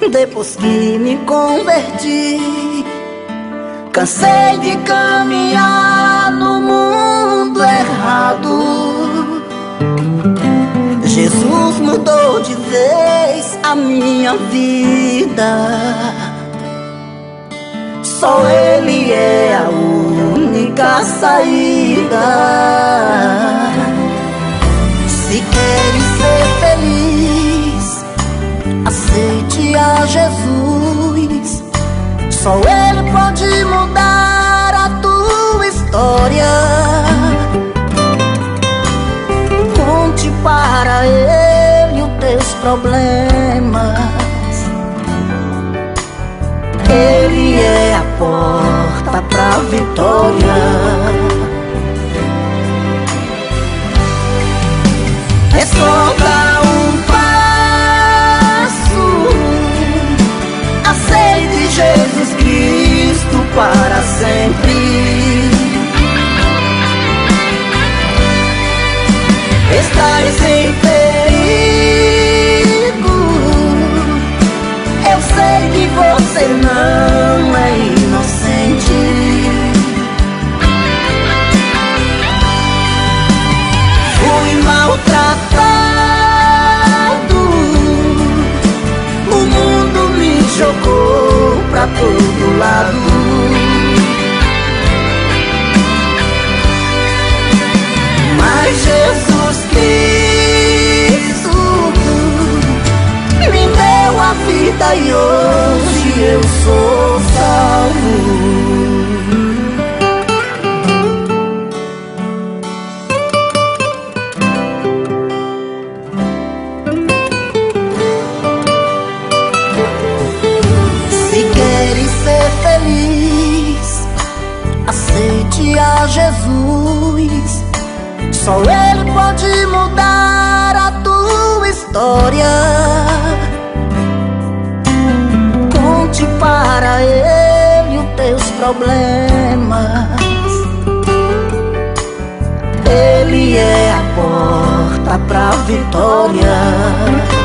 Depois que me converti, cansei de caminhar no mundo errado. Jesus mudou de vez a minha vida. Só Ele é a única saída. Se queres ser feliz, aceite a Jesus. Só Ele pode mudar a tua história. Conte para Ele os teus problemas. Ele é a porta pra vitória. É só dar um passo. Aceite Jesus Cristo para sempre. Estás em perigo. Eu sei que você não é inocente. Fui maltratado, o mundo me jogou pra todo lado. Mas Jesus Cristo me deu a vida e hoje eu sou salvo. Se queres ser feliz, aceite a Jesus. Só Ele pode mudar a tua história. Conte para Ele os teus problemas. Ele é a porta pra vitória.